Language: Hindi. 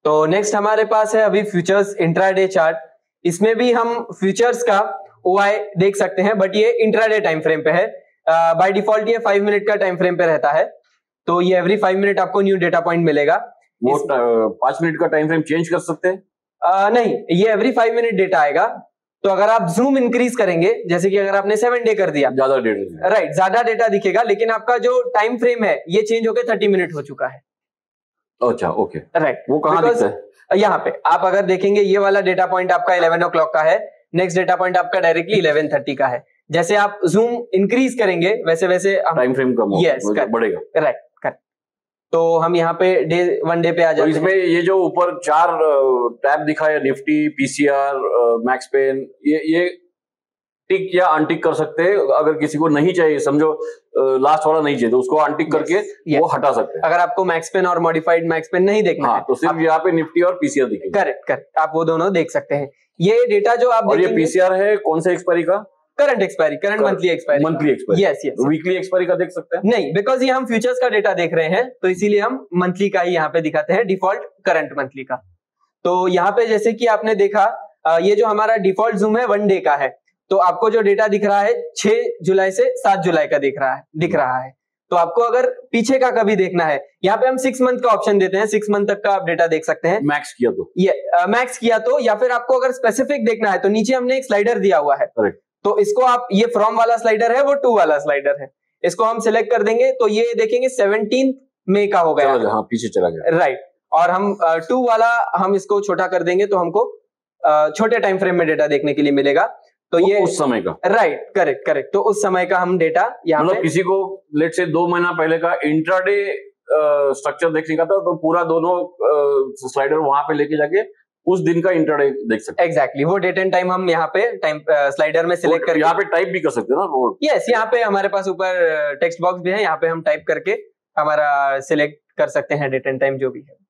तो नेक्स्ट हमारे पास है अभी फ्यूचर्स इंट्राडे चार्ट। इसमें भी हम फ्यूचर्स का OI देख सकते हैं, बट ये इंट्राडे टाइम फ्रेम पे है। बाय डिफॉल्ट ये 5 मिनट का टाइम फ्रेम पे रहता है, तो ये एवरी 5 मिनट आपको न्यू डेटा पॉइंट मिलेगा। वो 5 मिनट का टाइम फ्रेम चेंज कर सकते हैं? नहीं, ये एवरी 5 मिनट डेटा आएगा। तो अगर आप जूम इंक्रीज करेंगे, जैसे कि अगर आपने 7 डे कर दिया, ज्यादा डेटा, राइट, ज्यादा डेटा दिखेगा, लेकिन आपका जो टाइम फ्रेम है ये चेंज होकर 30 मिनट हो चुका है। अच्छा, ओके, राइट। वो कहाँ दिखता है? यहाँ पे आप अगर देखेंगे, ये वाला डेटा पॉइंट आपका 11 o'clock का है, नेक्स्ट डेटा पॉइंट आपका डायरेक्टली 11:30 का है। जैसे आप जूम इंक्रीज करेंगे वैसे वैसे टाइम फ्रेम कम बढ़ेगा। Right, correct. तो हम यहाँ पे वन डे पे आ जाते हैं। इसमें ये जो ऊपर 4 टैब दिखा है, निफ्टी, पीसीआर, मैक्स पेन, ये टिक या अनटिक कर सकते हैं। अगर किसी को नहीं चाहिए, समझो लास्ट वाला नहीं चाहिए, तो उसको अनटिक करके वो हटा सकते हैं। अगर आपको मैक्स पेन और मॉडिफाइड मैक्स पेन नहीं देखना है, तो सिर्फ यहाँ पे निफ्टी और पीसीआर दिखेगा। करेक्ट, आप वो दोनों देख सकते हैं। ये डेटा जो आप और ये पीसीआर है कौन से एक्सपायरी का? Current monthly expiry. Yes. Weekly expiry का देख सकते हैं? नहीं, बिकॉज ये हम फ्यूचर्स का डेटा देख रहे हैं, तो इसीलिए हम मंथली का ही यहाँ पे दिखाते हैं, डिफॉल्ट करंट मंथली का। तो यहाँ पे जैसे कि आपने देखा, ये जो हमारा डिफॉल्ट जूम है 1 डे का है, तो आपको जो डेटा दिख रहा है 6 जुलाई से 7 जुलाई का दिख रहा है। तो आपको अगर पीछे का कभी देखना है, यहाँ पे हम 6 मंथ का ऑप्शन देते हैं, 6 मंथ तक का आप डेटा देख सकते हैं। मैक्स किया तो मैक्स किया तो, या फिर आपको अगर स्पेसिफिक देखना है तो नीचे हमने एक स्लाइडर दिया हुआ है। करेक्ट। तो इसको आप, ये फ्रॉम वाला स्लाइडर है, वो टू वाला स्लाइडर है, इसको हम सिलेक्ट कर देंगे तो ये देखेंगे 17 मई का हो गया। हाँ, पीछे चला गया। राइट। और हम 2 वाला हम इसको छोटा कर देंगे तो हमको छोटे टाइम फ्रेम में डेटा देखने के लिए मिलेगा। तो ये उस समय का, राइट, करेक्ट। तो उस समय का हम डेटा यहाँ पे, किसी को लेट से 2 महीना पहले का इंट्राडे स्ट्रक्चर देखने का था, तो पूरा दोनों स्लाइडर वहां पे लेके जाके उस दिन का इंट्राडे देख सकते हैं। एग्जैक्टली, वो डेट एंड टाइम हम यहाँ पे टाइम स्लाइडर में सिलेक्ट करके, यहाँ पे टाइप भी कर सकते हैं ना। यस, यहाँ पे हमारे पास ऊपर टेक्स्ट बॉक्स भी है, यहाँ पे हम टाइप करके हमारा सिलेक्ट कर सकते हैं डेट एंड टाइम जो भी है।